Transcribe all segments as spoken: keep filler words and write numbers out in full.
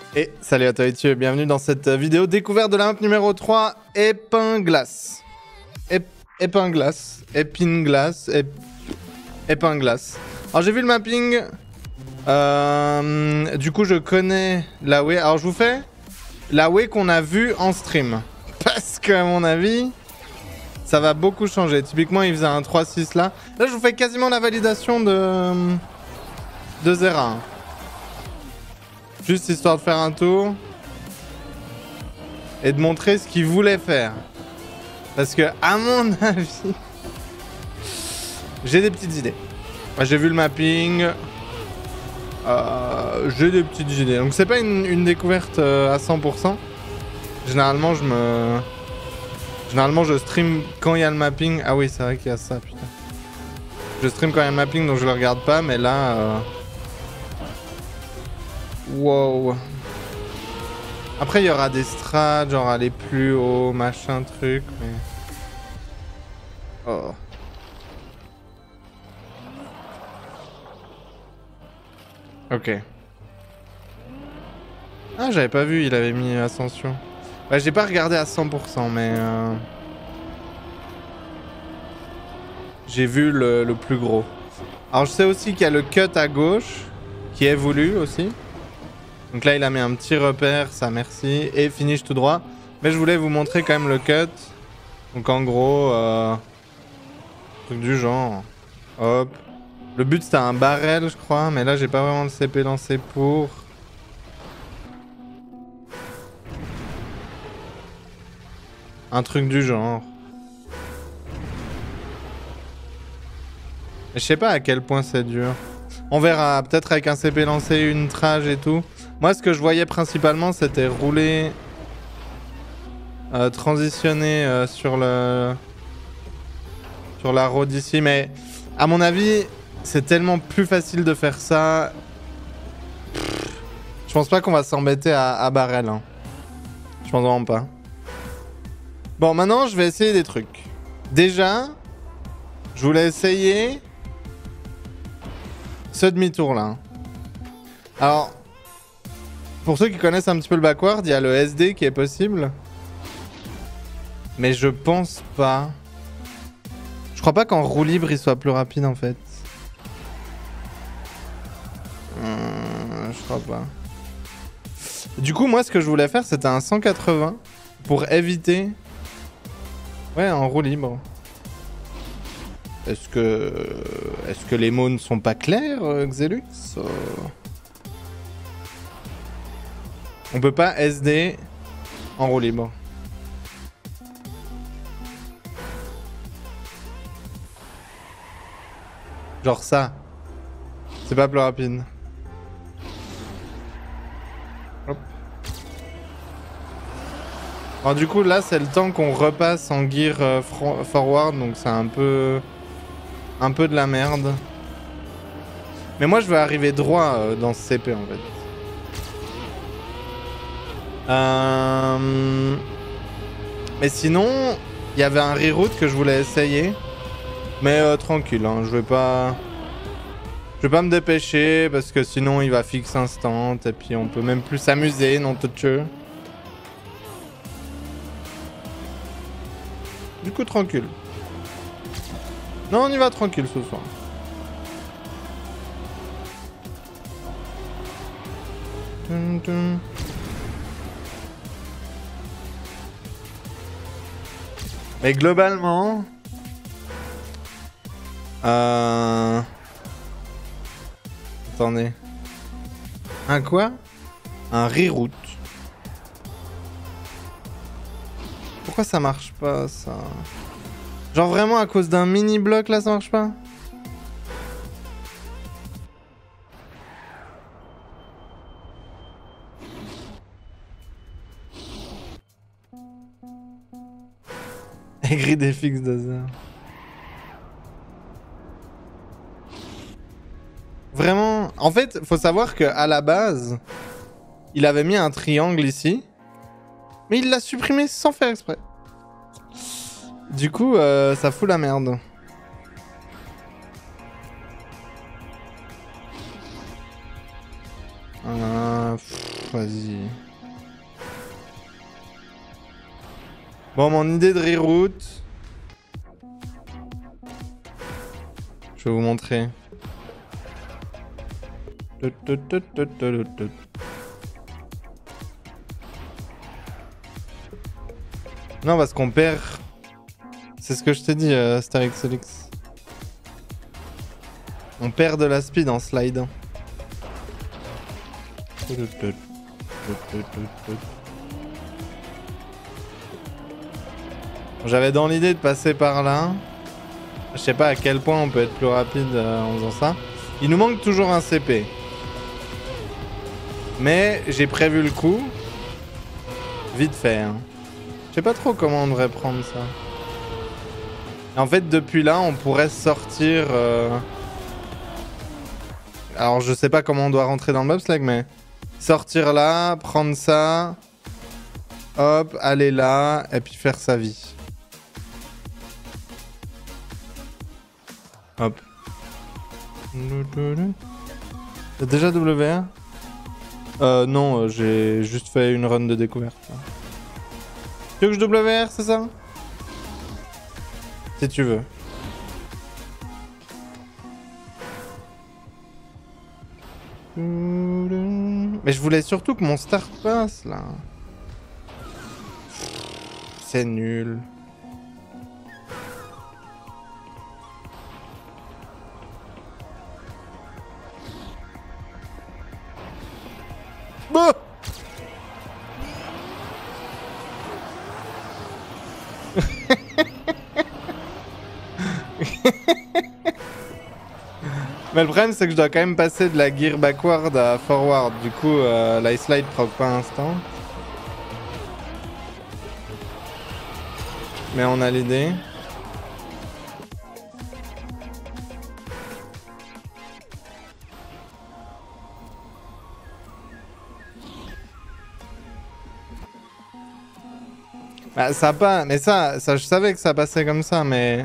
Et salut à toi et tu es bienvenue dans cette vidéo découverte de la map numéro trois, Épinglace. Ép Épinglace, Épinglace, Ép Épinglace. Alors j'ai vu le mapping, euh, du coup je connais la way. Alors je vous fais la way qu'on a vue en stream. Parce qu'à mon avis, ça va beaucoup changer. Typiquement il faisait un trois six là. Là je vous fais quasiment la validation de, de Zera. Juste histoire de faire un tour et de montrer ce qu'il voulait faire. Parce que, à mon avis, j'ai des petites idées. J'ai vu le mapping. Euh, j'ai des petites idées. Donc, c'est pas une, une découverte euh, à cent pour cent. Généralement, je me. Généralement, je stream quand il y a le mapping. Ah oui, c'est vrai qu'il y a ça, putain. Je stream quand il y a le mapping, donc je le regarde pas, mais là. Euh... Wow. Après, il y aura des strats, genre aller plus haut, machin, truc, mais... Oh. Ok. Ah, j'avais pas vu, il avait mis Ascension. Ouais, j'ai pas regardé à cent pour cent, mais... Euh... J'ai vu le, le plus gros. Alors, je sais aussi qu'il y a le cut à gauche, qui est voulu aussi. Donc là, il a mis un petit repère, ça merci. Et finish tout droit. Mais je voulais vous montrer quand même le cut. Donc en gros, euh, truc du genre. Hop. Le but c'était un barrel, je crois. Mais là, j'ai pas vraiment le C P lancé pour. Un truc du genre. Mais je sais pas à quel point c'est dur. On verra. Peut-être avec un C P lancé, une trage et tout. Moi, ce que je voyais principalement, c'était rouler, euh, transitionner euh, sur le, sur la road ici. Mais à mon avis, c'est tellement plus facile de faire ça. Je pense pas qu'on va s'embêter à, à barrel. Hein. Je pense vraiment pas. Bon, maintenant, je vais essayer des trucs. Déjà, je voulais essayer ce demi-tour là. Alors. Pour ceux qui connaissent un petit peu le backward, il y a le S D qui est possible. Mais je pense pas. Je crois pas qu'en roue libre il soit plus rapide en fait. Hum, je crois pas. Du coup, moi ce que je voulais faire c'était un cent quatre-vingts pour éviter. Ouais, en roue libre. Est-ce que. Est-ce que les mots ne sont pas clairs, Xelux? On peut pas S D en roue libre. Genre ça. C'est pas plus rapide. Hop. Alors du coup là c'est le temps qu'on repasse en gear euh, forward. Donc c'est un peu... Un peu de la merde. Mais moi je veux arriver droit euh, dans ce C P en fait. Euh... Mais sinon, il y avait un reroute que je voulais essayer. Mais euh, tranquille, hein, je vais pas... Je vais pas me dépêcher parce que sinon il va fixe instant. Et puis on peut même plus s'amuser, non tout de Du coup, tranquille. Non, on y va tranquille ce soir. Tum, tum. Mais globalement... Euh... Attendez. Un quoi? Un reroute. Pourquoi ça marche pas, ça? Genre vraiment à cause d'un mini-bloc, là, ça marche pas? Aigri des fixes d'Azer. Vraiment, en fait, faut savoir que à la base, il avait mis un triangle ici, mais il l'a supprimé sans faire exprès. Du coup, euh, ça fout la merde. Euh... Vas-y. Bon, mon idée de reroute. Je vais vous montrer. Non, parce qu'on perd... C'est ce que je t'ai dit, euh, Astérix Elix. On perd de la speed en slide. J'avais dans l'idée de passer par là. Je sais pas à quel point on peut être plus rapide euh, en faisant ça. Il nous manque toujours un C P. Mais j'ai prévu le coup. Vite fait. Hein. Je sais pas trop comment on devrait prendre ça. En fait, depuis là, on pourrait sortir... Euh... Alors, je sais pas comment on doit rentrer dans le bobsleigh, mais... Sortir là, prendre ça... Hop, aller là, et puis faire sa vie. Hop. T'as déjà W R? Euh, non, j'ai juste fait une run de découverte. Tu veux que je W R, c'est ça? Si tu veux. Mais je voulais surtout que mon start passe, là. C'est nul. Bon. Mais le problème c'est que je dois quand même passer de la gear backward à forward. Du coup, euh, l'ice slide proc pas instant. Mais on a l'idée. Bah, ça pas, mais ça, ça, je savais que ça passait comme ça, mais...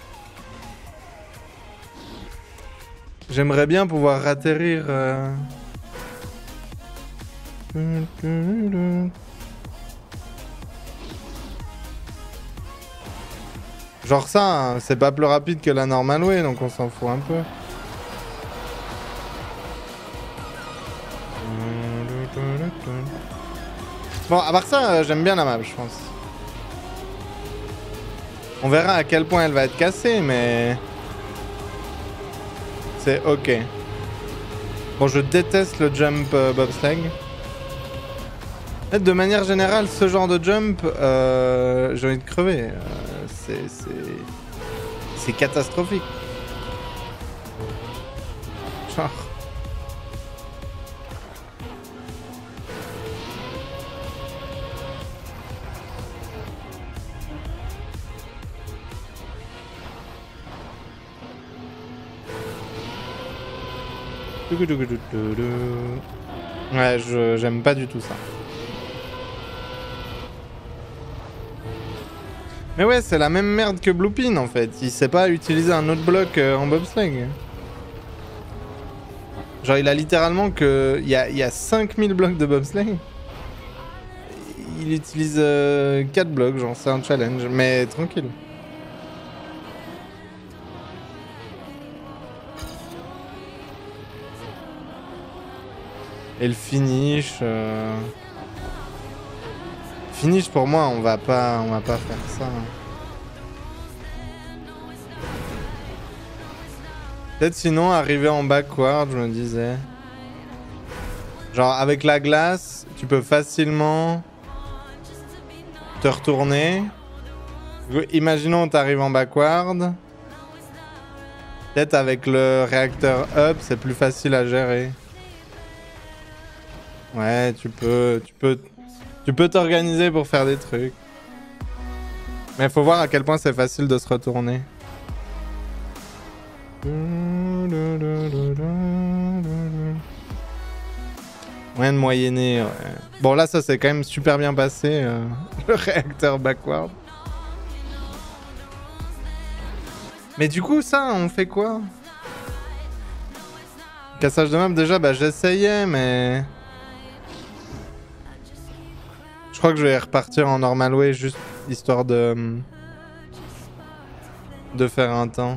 J'aimerais bien pouvoir atterrir... Euh... Genre ça, hein, c'est pas plus rapide que la normal way, donc on s'en fout un peu. Bon, à part ça, euh, j'aime bien la map, je pense. On verra à quel point elle va être cassée, mais... C'est ok. Bon, je déteste le jump euh, bobsleigh. De manière générale, ce genre de jump, euh, j'ai envie de crever. Euh, c'est... C'est catastrophique. Genre... Ouais, je j'aime pas du tout ça. Mais ouais, c'est la même merde que Bluepin en fait. Il sait pas utiliser un autre bloc euh, en bobsleigh. Genre, il a littéralement que... Il y a, il y a cinq mille blocs de bobsleigh. Il utilise euh, quatre blocs, genre, c'est un challenge. Mais tranquille. Et le finish... Euh... Finish pour moi, on va pas, on va pas faire ça. Peut-être sinon arriver en backward, je me disais. Genre avec la glace, tu peux facilement te retourner. Imaginons t'arrives en backward. Peut-être avec le réacteur up, c'est plus facile à gérer. Ouais, tu peux, tu peux, tu peux t'organiser pour faire des trucs. Mais faut voir à quel point c'est facile de se retourner. Moyen de moyenner, ouais. Bon là ça s'est quand même super bien passé, euh, le réacteur backward. Mais du coup ça, on fait quoi? Cassage de map déjà, bah j'essayais mais... crois que je vais repartir en normal way juste histoire de... de faire un temps.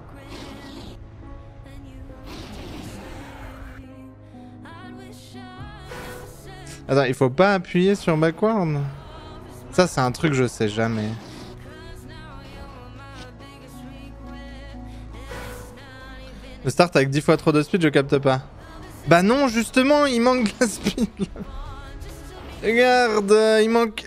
Attends, il faut pas appuyer sur backward? Ça, c'est un truc que je sais jamais. Le start avec dix fois trop de speed, je capte pas. Bah non, justement, il manque de la speed. Regarde, il manque...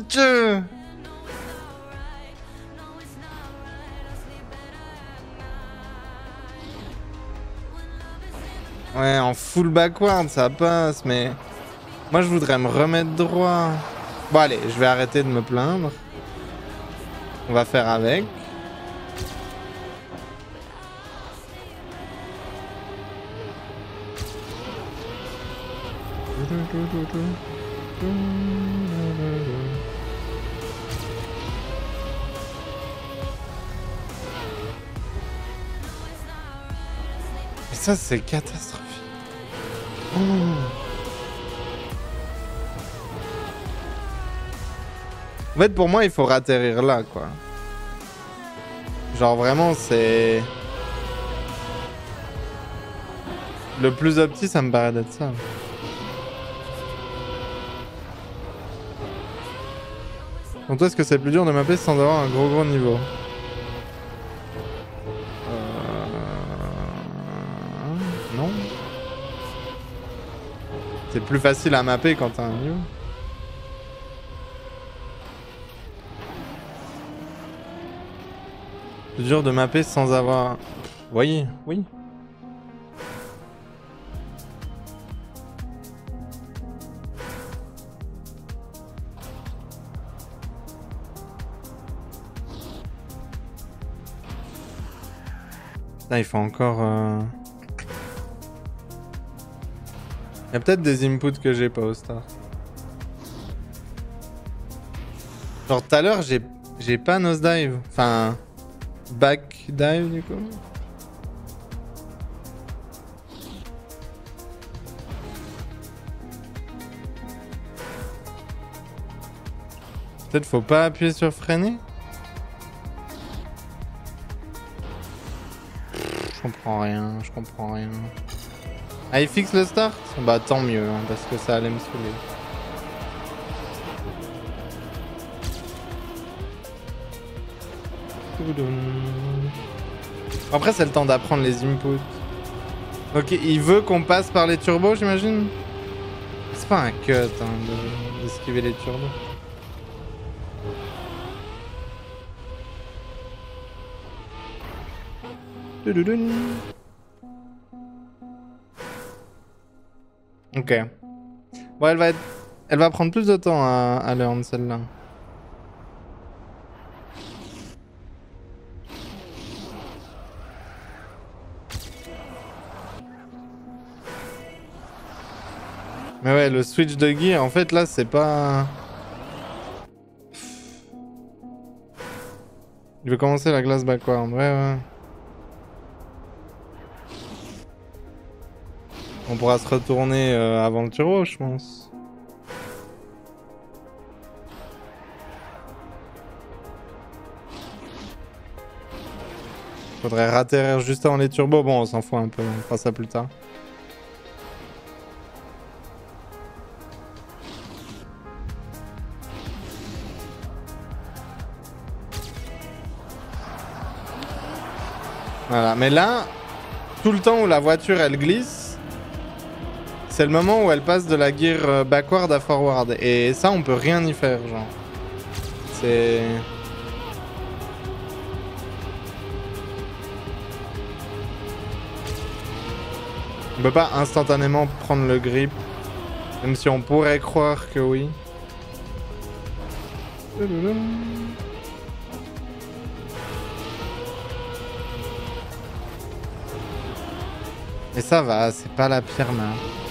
Ouais, en full backward, ça passe, mais... Moi, je voudrais me remettre droit. Bon, allez, je vais arrêter de me plaindre. On va faire avec. Mais ça, c'est catastrophique. Oh. En fait, pour moi, il faut ratterrir là, quoi. Genre, vraiment, c'est... Le plus opti, ça me paraît d'être ça. Donc toi, est-ce que c'est plus dur de mapper sans avoir un gros gros niveau? euh... Non. C'est plus facile à mapper quand t'as un niveau. Plus dur de mapper sans avoir... Oui, oui. Là, il faut encore... Euh... Il y a peut-être des inputs que j'ai pas au start. Genre tout à l'heure, j'ai j'ai pas nosedive. Enfin... Back dive du coup. Peut-être faut pas appuyer sur freiner. Je comprends rien, je comprends rien. Ah, il fixe le start? Bah tant mieux, hein, parce que ça allait me saouler. Après, c'est le temps d'apprendre les inputs. Ok, il veut qu'on passe par les turbos, j'imagine? C'est pas un cut hein, d'esquiver les turbos. Ok. Bon, elle va être... Elle va prendre plus de temps à, à learn celle-là. Mais ouais, le switch de gear, en fait, là, c'est pas... Il veut commencer la glace backward, ouais, ouais. On pourra se retourner euh, avant le turbo, je pense. Faudrait ratterrir juste avant les turbos. Bon, on s'en fout un peu, on fera ça plus tard. Voilà, mais là, tout le temps où la voiture elle glisse, c'est le moment où elle passe de la gear backward à forward. Et ça, on peut rien y faire, genre. C'est... On peut pas instantanément prendre le grip, même si on pourrait croire que oui. Et ça va, c'est pas la pire map.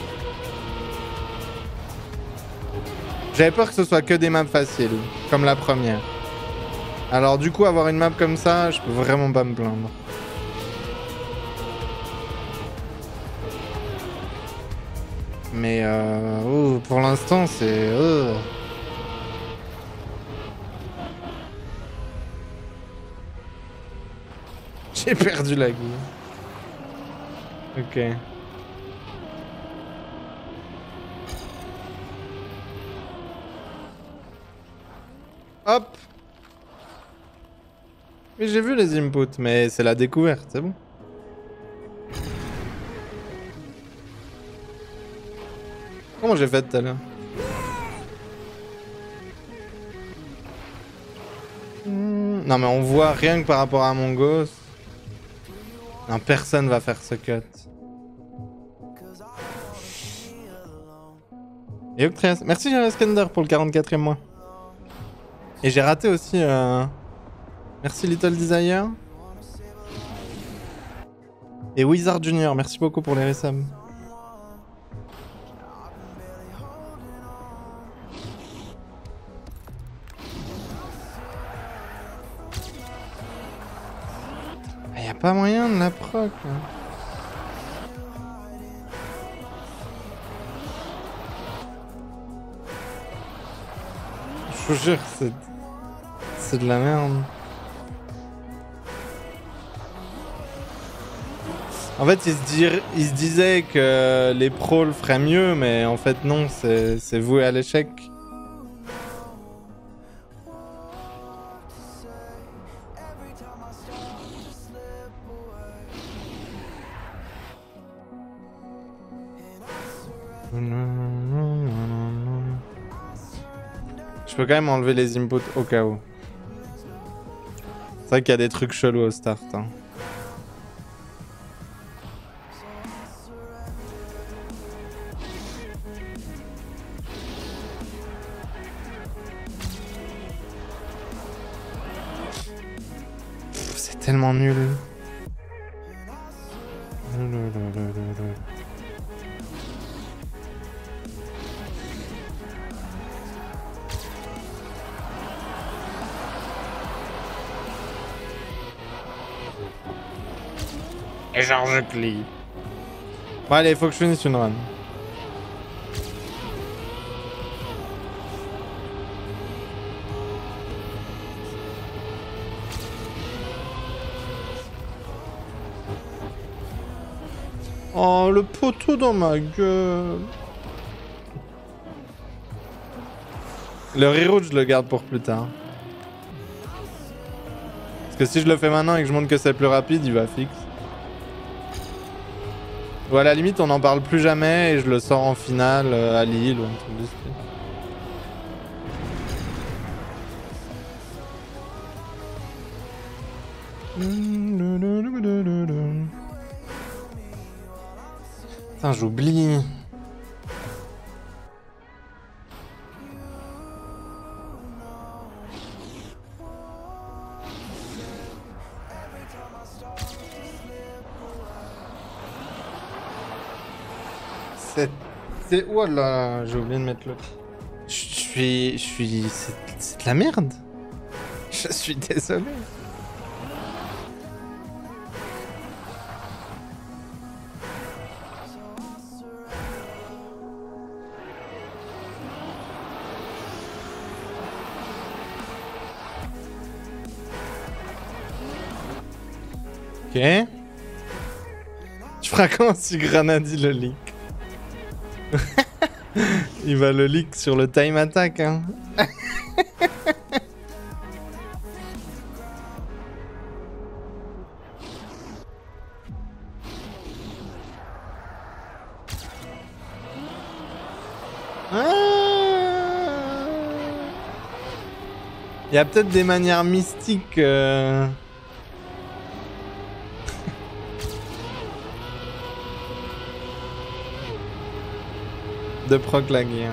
J'avais peur que ce soit que des maps faciles, comme la première. Alors du coup, avoir une map comme ça, je peux vraiment pas me plaindre. Mais euh, oh, pour l'instant, c'est... Oh. J'ai perdu la guille. Ok. Hop. Mais j'ai vu les inputs, mais c'est la découverte, c'est bon. Comment j'ai fait tout à l'heure? Non mais on voit rien que par rapport à mon gosse. Non, personne va faire ce cut. Et Octrias, merci Skender pour le quarante-quatrième mois. Et j'ai raté aussi... Euh... Merci Little Desire. Et Wizard Junior, merci beaucoup pour les resubs. Y'a pas moyen de la proc. Hein. Je vous jure, c'est... C'est de la merde. En fait, il se, dir... il se disait que les pros le feraient mieux, mais en fait non, c'est voué à l'échec. Je peux quand même enlever les inputs au cas où. C'est vrai qu'il y a des trucs chelous au start. Hein. C'est tellement nul. Et genre je clique. Bon allez, il faut que je finisse une run. Oh, le poteau dans ma gueule. Le reroute, je le garde pour plus tard. Parce que si je le fais maintenant et que je montre que c'est plus rapide, il va fixe. Ou à la limite, on n'en parle plus jamais et je le sors en finale euh, à Lille ou un truc de style. Putain, j'oublie. C'est... Oh là, j'ai oublié de mettre le... Je suis... Je suis... C'est de la merde. Je suis désolé. Ok. Tu feras comment si Granadi le leak? Il va le leak sur le time attack, hein. Il y a peut-être des manières mystiques. Euh... de proc la guerre.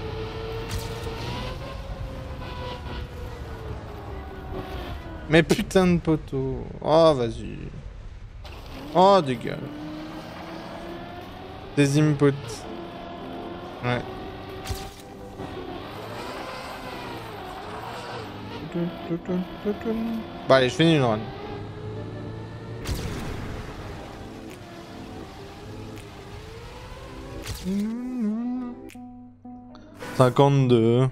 Mais putain de poteau. Oh, vas-y. Oh, dégage. Des inputs. Ouais. Bon, allez, je finis une run. cinquante-deux.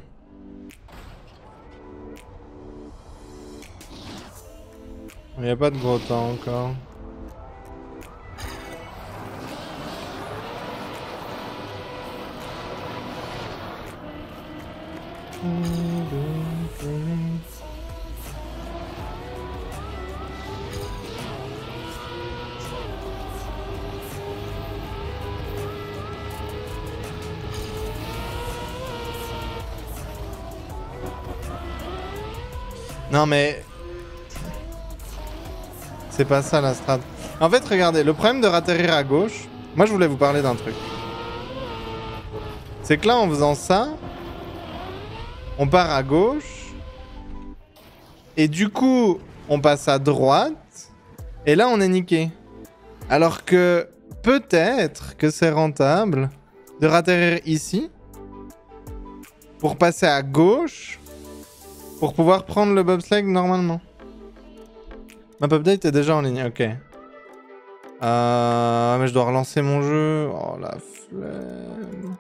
n'y a pas de gros temps encore. Non mais... C'est pas ça la strat. En fait, regardez, le problème de ratterrir à gauche... Moi, je voulais vous parler d'un truc. C'est que là, en faisant ça... On part à gauche. Et du coup, on passe à droite. Et là, on est niqué. Alors que peut-être que c'est rentable de ratterrir ici. Pour passer à gauche. Pour pouvoir prendre le bobsleigh normalement. Ma update est déjà en ligne, ok. Euh, mais je dois relancer mon jeu. Oh la flemme.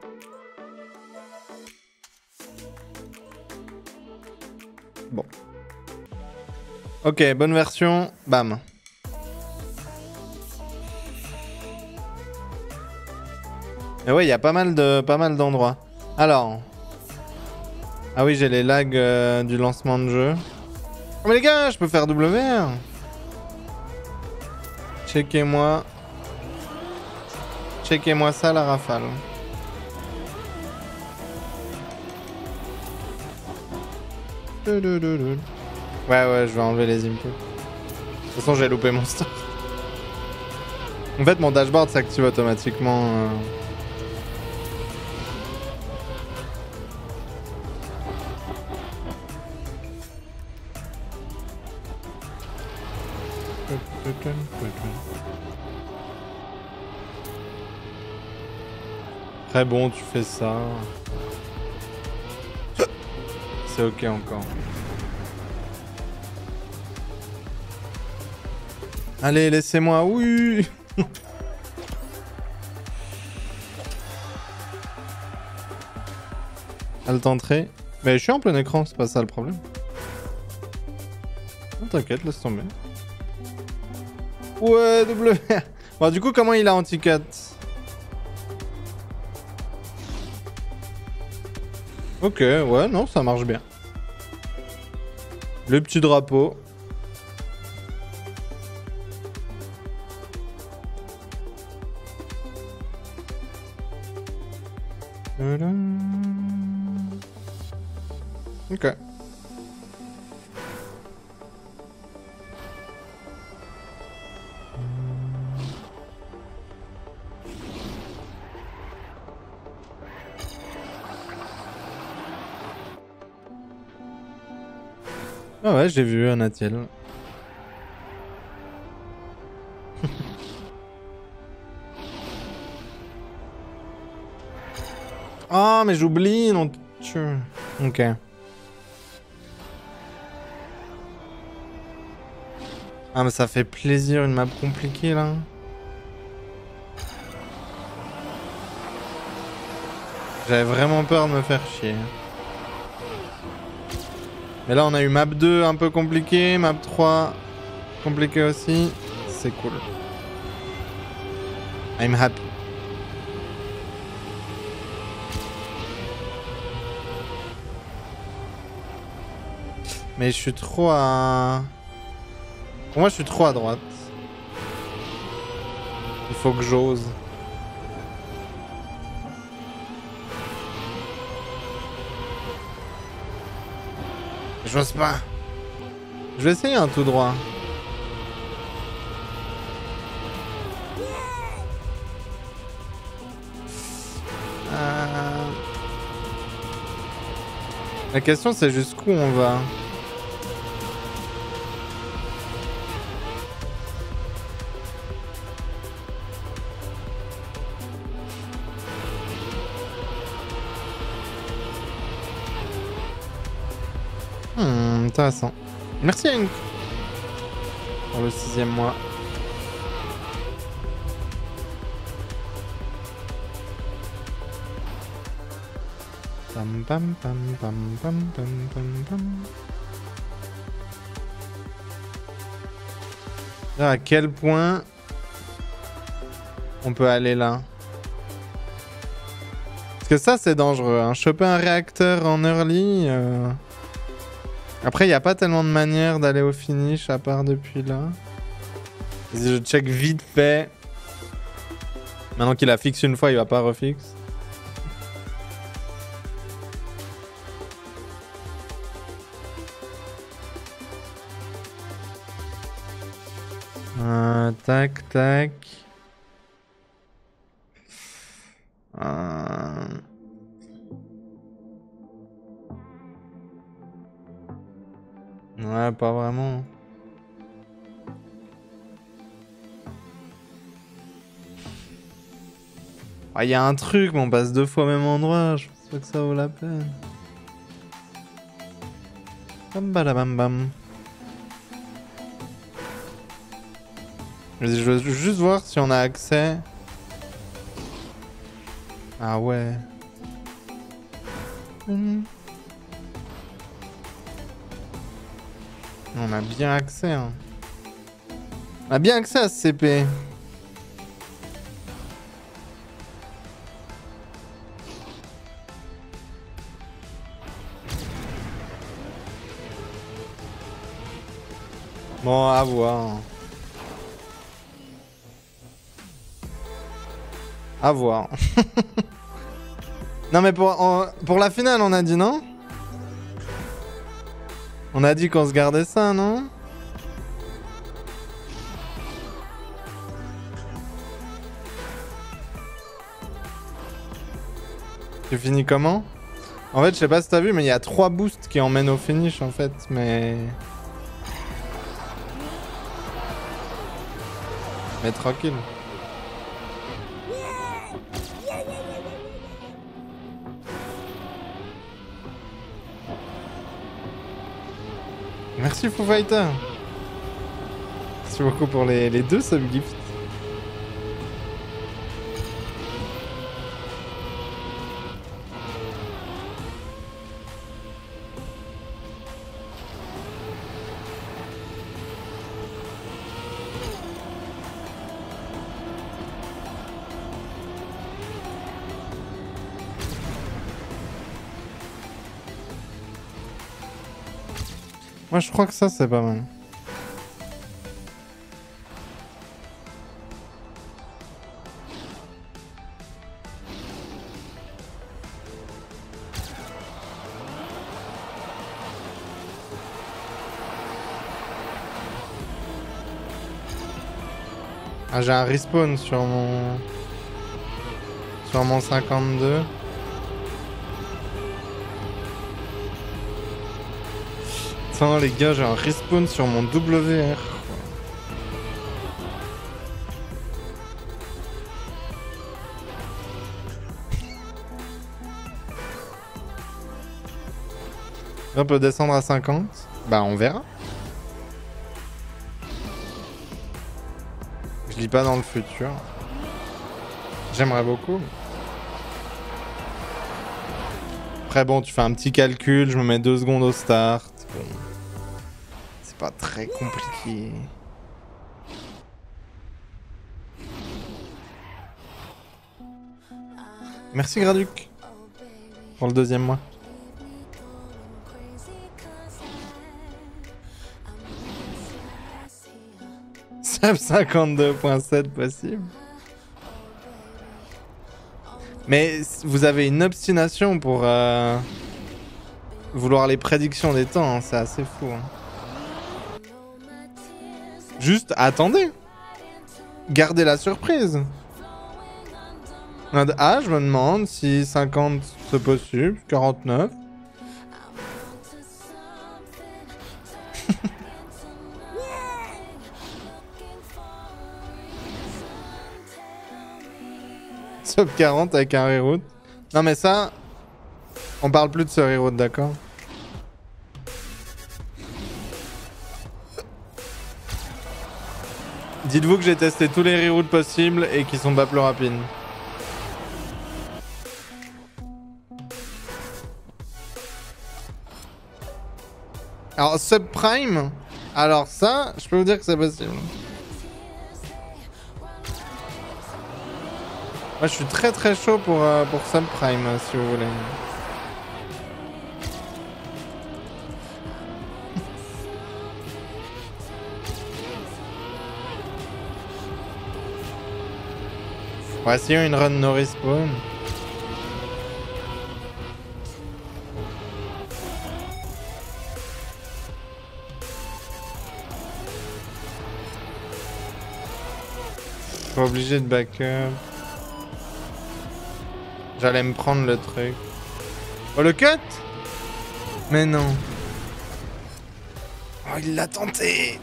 Bon. Ok, bonne version. Bam. Et ouais, il y a pas mal de pas mal d'endroits. Alors. Ah oui, j'ai les lags euh, du lancement de jeu. Oh mais les gars, je peux faire W R. Checkez-moi. Checkez-moi ça, la rafale. Ouais, ouais, je vais enlever les inputs. De toute façon, j'ai loupé mon start. En fait, mon dashboard s'active automatiquement. Euh... Très bon, tu fais ça. C'est ok encore. Allez, laissez-moi. Oui. Elle tenterait. Mais je suis en plein écran, c'est pas ça le problème. Oh, t'inquiète, laisse tomber. Ouais, W R. Bon, du coup, comment il a anti-cut? Ok, ouais, non, ça marche bien. Le petit drapeau. Ok. Ah ouais, j'ai vu un Atiel. Ah, mais j'oublie, non. Ok. Ah, mais ça fait plaisir une map compliquée là. J'avais vraiment peur de me faire chier. Mais là, on a eu map deux un peu compliqué, map trois compliqué aussi. C'est cool. I'm happy. Mais je suis trop à... Pour moi, je suis trop à droite. Il faut que j'ose. J'ose pas. Je vais essayer un tout droit. Euh... La question c'est jusqu'où on va. Hmm, intéressant. Merci Hank pour le sixième mois. Pam pam pam pam pam pam pam pam. À quel point on peut aller là. Parce que ça, c'est dangereux. Hein. Choper un réacteur en early... Euh... Après, il n'y a pas tellement de manière d'aller au finish à part depuis là. Vas-y, je check vite fait. Maintenant qu'il a fixe une fois, il va pas refixe. Euh, tac, tac. Euh... Ouais, pas vraiment. Il ah, y a un truc, mais on passe deux fois au même endroit. Je pense pas que ça vaut la peine. Bam bam bam. Je veux juste voir si on a accès. Ah ouais. Mmh. On a bien accès. Hein. On a bien accès à ce C P. Bon, à voir. À voir. Non mais pour, on, pour la finale, on a dit non? On a dit qu'on se gardait ça, non? Tu finis comment? En fait, je sais pas si t'as vu, mais il y a trois boosts qui emmènent au finish, en fait, mais... Mais tranquille. Merci Foo Fighter. Merci beaucoup pour les, les deux subgifts. Moi je crois que ça c'est pas mal. Ah j'ai un respawn sur mon... Sur mon cinquante-deux. Attends les gars, j'ai un respawn sur mon W R. On peut descendre à cinquante. Bah on verra. Je lis pas dans le futur. J'aimerais beaucoup. Après bon, tu fais un petit calcul, je me mets deux secondes au start. Bon. C'est pas très compliqué. Merci Graduc pour le deuxième mois. Sub cinquante-deux point sept possible. Mais vous avez une obstination pour euh, vouloir les prédictions des temps, hein, c'est assez fou. Hein. Juste attendez. Gardez la surprise. Ah, je me demande si cinquante c'est possible, quarante-neuf. Sub quarante avec un reroute. Non mais ça, on parle plus de ce reroute, d'accord? Dites-vous que j'ai testé tous les reroutes possibles et qui sont pas plus rapides. Alors subprime, alors ça, je peux vous dire que c'est possible. Moi je suis très très chaud pour, euh, pour Subprime euh, si vous voulez. Voici une run no respawn. Pas obligé de backup. J'allais me prendre le truc. Oh le cut. Mais non. Oh il l'a tenté.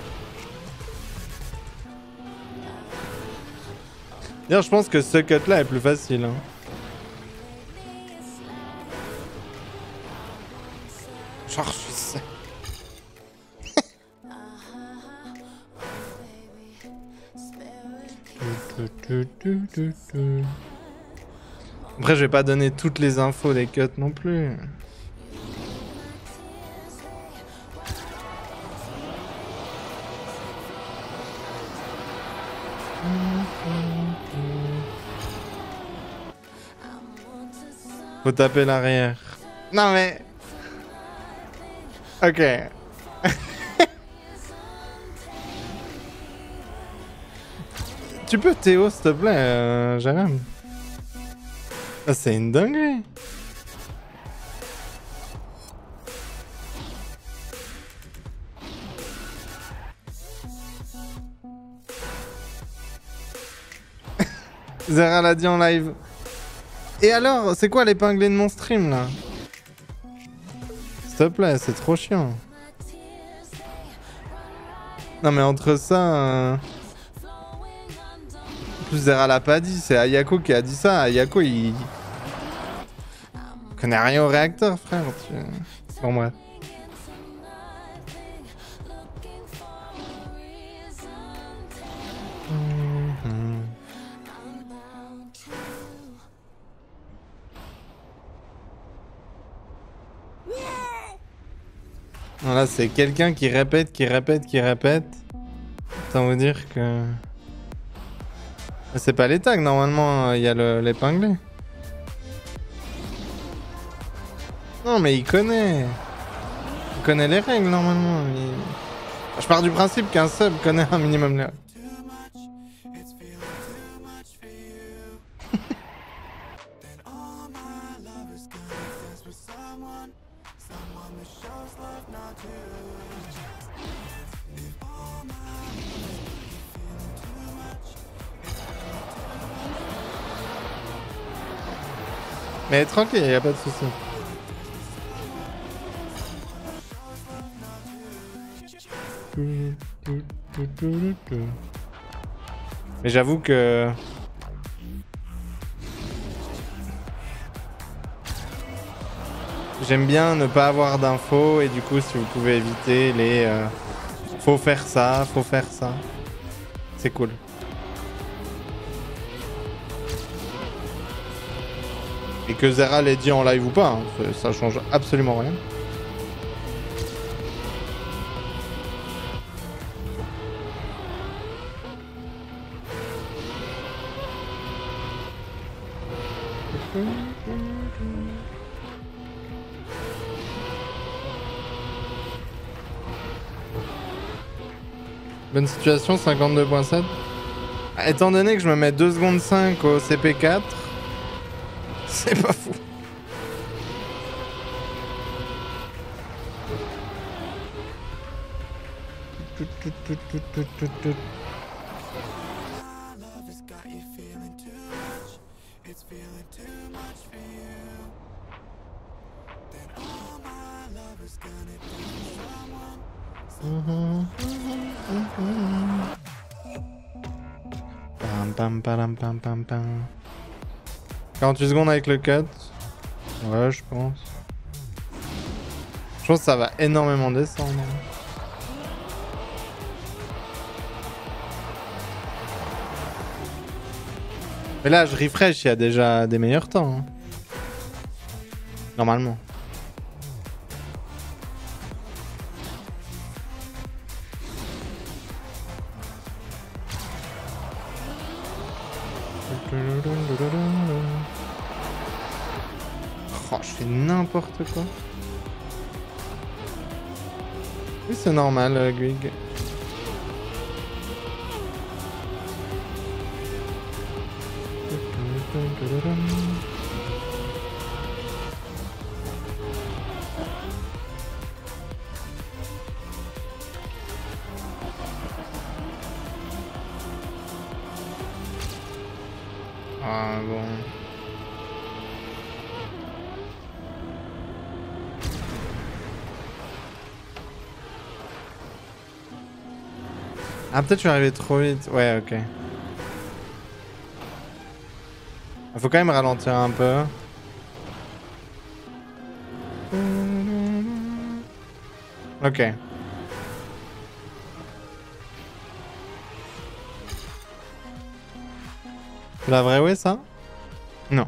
D'ailleurs je pense que ce cut là est plus facile. Hein. Genre je sais. Après je vais pas donner toutes les infos des cuts non plus. Faut taper l'arrière. Non mais... Ok. Tu peux Théo s'il te plaît, euh, Jérém. Ah, c'est une dinguerie. Zera l'a dit en live. Et alors, c'est quoi l'épinglé de mon stream là? S'il te plaît, c'est trop chiant. Non mais entre ça... Euh... En plus Zera l'a pas dit, c'est Ayako qui a dit ça. Ayako il... connaît rien au réacteur frère. Tu... Bon bref. Là c'est quelqu'un qui répète, qui répète, qui répète. Autant vous dire que... C'est pas les tags, normalement il y a l'épinglé. Non mais il connaît. Il connaît les règles normalement. Il... Je pars du principe qu'un sub connaît un minimum les règles. Mais tranquille, y a pas de souci. Mais j'avoue que... J'aime bien ne pas avoir d'infos et du coup si vous pouvez éviter les... Euh... Faut faire ça, faut faire ça. C'est cool. Et que Zera l'ait dit en live ou pas, hein, ça change absolument rien. Bonne situation, cinquante-deux point sept. Étant donné que je me mets deux secondes cinq au C P quatre, c'est pas fou. Pam, pam, pam, pam, pam. quarante-huit secondes avec le cut. Ouais, je pense. Je pense que ça va énormément descendre. Mais là, je refresh, il y a déjà des meilleurs temps. Hein. Normalement. Oh, je fais n'importe quoi. Oui, c'est normal, euh, Gwig. Ah bon. Ah, peut-être je suis arrivé trop vite. Ouais, ok. Il faut quand même ralentir un peu. Ok. C'est la vraie way, ça? Non.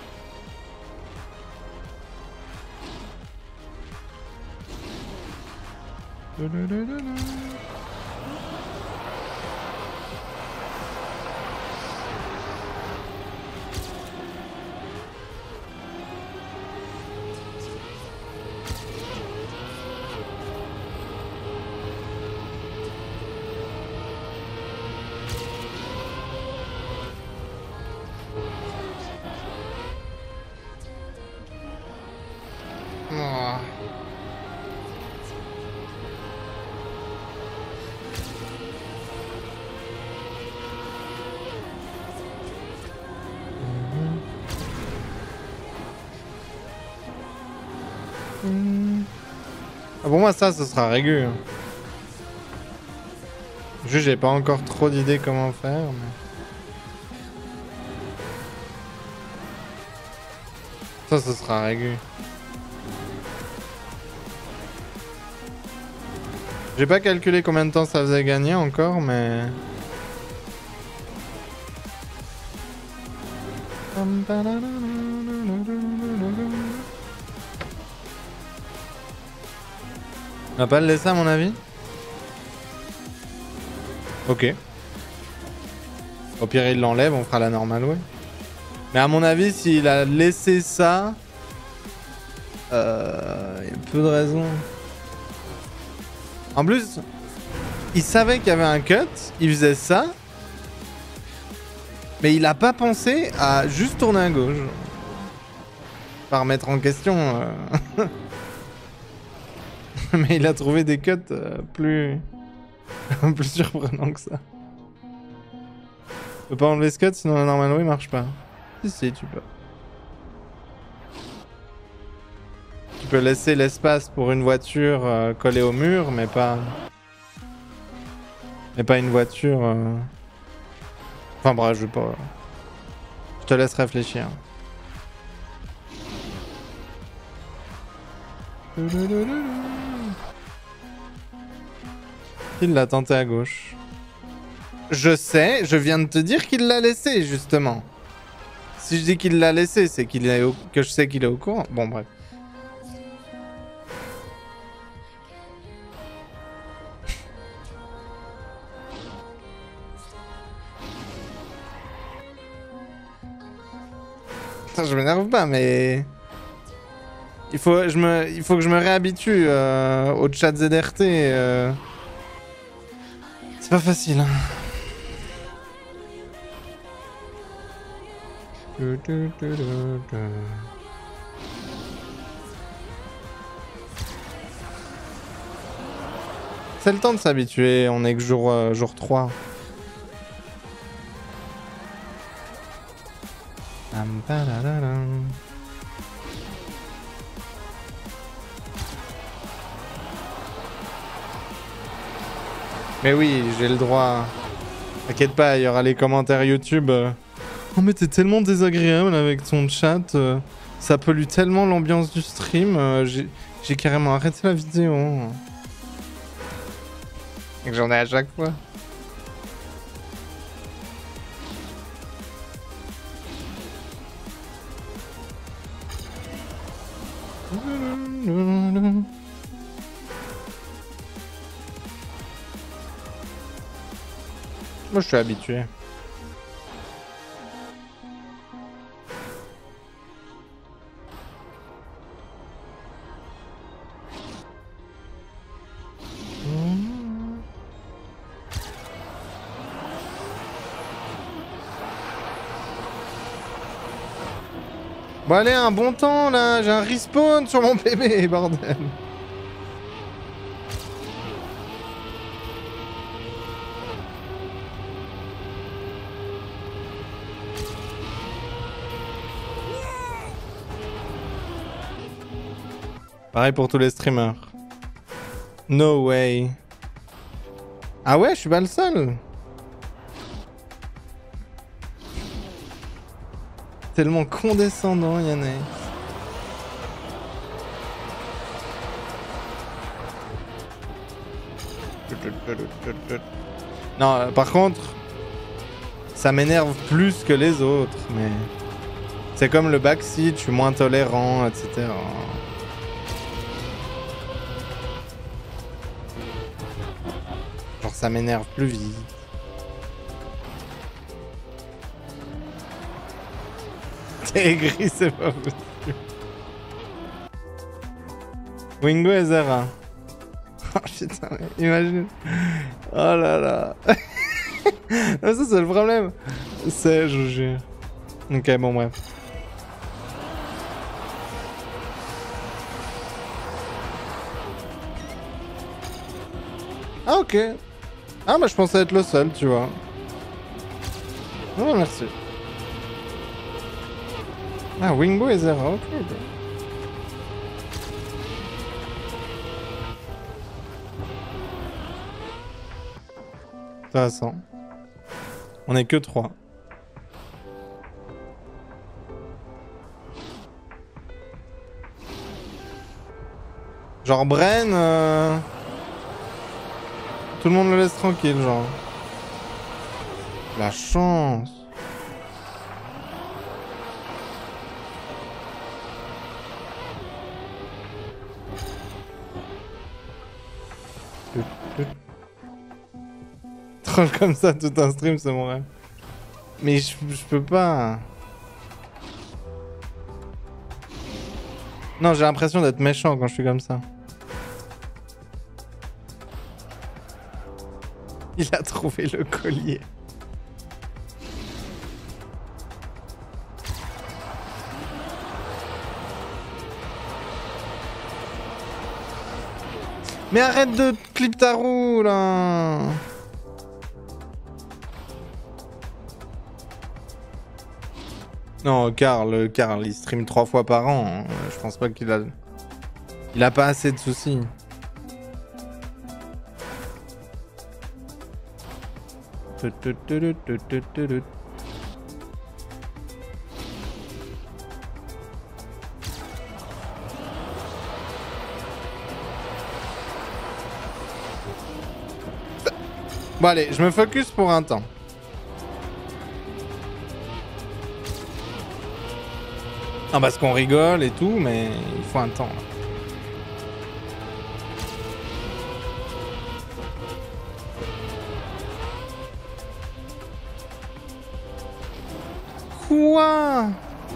Oh. Ah, pour moi, ça, ce sera régulier. Juste, j'ai pas encore trop d'idées comment faire, mais... Ça, ce sera régulier. J'ai pas calculé combien de temps ça faisait gagner encore, mais... On va pas le laisser à mon avis. Ok. Au pire il l'enlève, on fera la normale, ouais. Mais à mon avis, s'il a laissé ça... Euh... Il y a peu de raisons. En plus, il savait qu'il y avait un cut, il faisait ça. Mais il a pas pensé à juste tourner à gauche. Pas remettre en question... Euh... Mais il a trouvé des cuts euh, plus... plus surprenants que ça. Tu peux pas enlever ce cut sinon la normal way marche pas. Si si tu peux. Tu peux laisser l'espace pour une voiture euh, collée au mur mais pas... Mais pas une voiture... Euh... Enfin bref, je veux pas... Je te laisse réfléchir. Il l'a tenté à gauche. Je sais, je viens de te dire qu'il l'a laissé, justement. Si je dis qu'il l'a laissé, c'est qu'il est au... que je sais qu'il est au courant. Bon, bref. Putain, je m'énerve pas, mais... Il faut, je me... Il faut que je me réhabitue euh, au chat Z R T. Euh... C'est pas facile, hein. C'est le temps de s'habituer, on est que jour, euh, jour trois. Mais oui, j'ai le droit. T'inquiète pas, il y aura les commentaires YouTube. Euh... Oh mais t'es tellement désagréable avec ton chat. Euh... Ça pollue tellement l'ambiance du stream. Euh, j'ai carrément arrêté la vidéo. Et que j'en ai à chaque fois. Moi je suis habitué. Bon allez, un bon temps là, j'ai un respawn sur mon P B, bordel. Pareil pour tous les streamers. No way. Ah ouais, je suis pas le seul. Tellement condescendant, Yannick. Non, euh, par contre, ça m'énerve plus que les autres, mais c'est comme le backseat, je suis moins tolérant, et cetera. Genre, ça m'énerve plus vite. C'est aigri, c'est pas possible. Wingo et Zera. Oh putain, mais imagine. Oh là là. Non, ça c'est le problème. C'est, je vous jure. Ok, bon bref. Ah ok. Ah bah je pensais être le seul, tu vois. Oh merci. Ah, Wingo et Zera, ok. De toute façon, on est que trois. Genre Bren, euh... tout le monde le laisse tranquille, genre. La chance. Troll comme ça tout un stream, c'est mon rêve. Mais je, je peux pas. Non, j'ai l'impression d'être méchant quand je suis comme ça. Il a trouvé le collier. Mais arrête de clip ta roue là. Non, Karl, Karl, il stream trois fois par an. Je pense pas qu'il a... Il a pas assez de soucis. Bon allez, je me focus pour un temps. Non, parce qu'on rigole et tout, mais il faut un temps. Là. Quoi?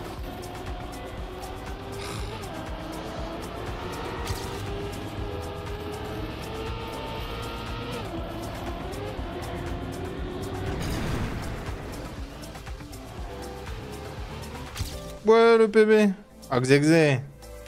Ouais, le P B. Ah, Xexe.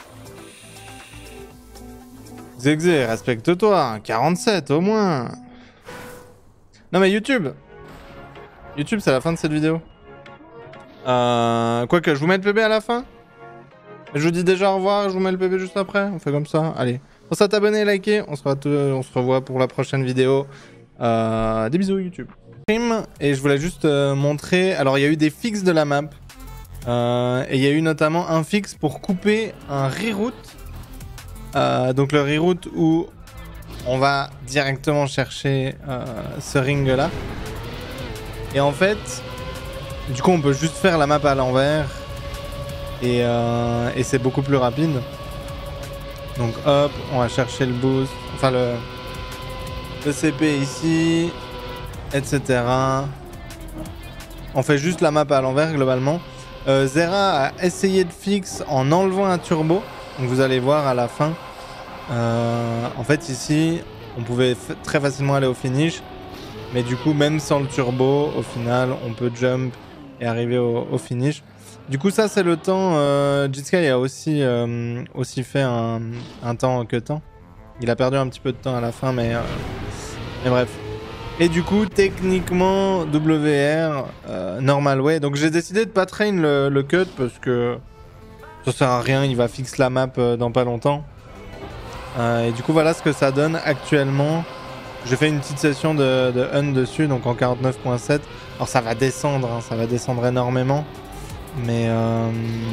Xexe, respecte-toi. quarante-sept au moins. Non, mais YouTube. YouTube, c'est la fin de cette vidéo. Euh... Quoique, je vous mets le P B à la fin. Je vous dis déjà au revoir, je vous mets le P B juste après. On fait comme ça. Allez. Pense à t'abonner, liker. On se, on se revoit pour la prochaine vidéo. Euh... Des bisous, YouTube. Et je voulais juste euh, montrer. Alors, il y a eu des fixes de la map. Euh, et il y a eu notamment un fixe pour couper un reroute. Euh, donc le reroute où on va directement chercher euh, ce ring là. Et en fait, du coup on peut juste faire la map à l'envers. Et, euh, et c'est beaucoup plus rapide. Donc hop, on va chercher le boost. Enfin le, le C P ici. Etc. On fait juste la map à l'envers globalement. Euh, Zera a essayé de fix en enlevant un turbo. Donc vous allez voir à la fin. Euh, en fait ici, on pouvait très facilement aller au finish. Mais du coup, même sans le turbo, au final, on peut jump et arriver au, au finish. Du coup, ça, c'est le temps. Euh, Jitsky a aussi, euh, aussi fait un, un temps que temps. Il a perdu un petit peu de temps à la fin, mais, euh, mais bref. Et du coup, techniquement, W R, euh, normal way. Donc j'ai décidé de pas train le, le cut parce que ça sert à rien, il va fixer la map euh, dans pas longtemps. Euh, et du coup, voilà ce que ça donne actuellement. J'ai fait une petite session de, de hunt dessus, donc en quarante-neuf point sept. Alors ça va descendre, hein, ça va descendre énormément. Mais, euh,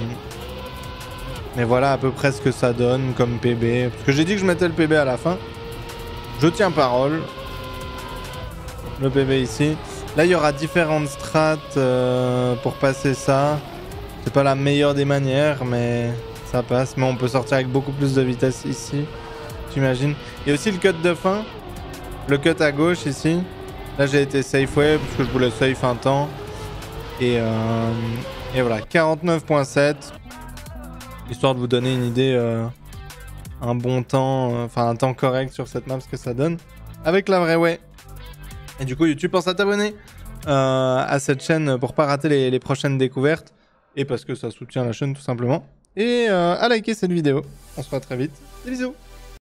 mais voilà à peu près ce que ça donne comme P B. Parce que j'ai dit que je mettais le P B à la fin. Je tiens parole. Le P B ici. Là, il y aura différentes strates euh, pour passer ça. C'est pas la meilleure des manières, mais ça passe. Mais on peut sortir avec beaucoup plus de vitesse ici. J'imagine. Il y a aussi le cut de fin. Le cut à gauche ici. Là, j'ai été safe way parce que je voulais safe un temps. Et, euh, et voilà, quarante-neuf point sept. Histoire de vous donner une idée, euh, un bon temps, enfin euh, un temps correct sur cette map, ce que ça donne. Avec la vraie way. Et du coup, YouTube pense à t'abonner euh, à cette chaîne pour pas rater les, les prochaines découvertes. Et parce que ça soutient la chaîne tout simplement. Et euh, à liker cette vidéo. On se voit très vite. Des bisous.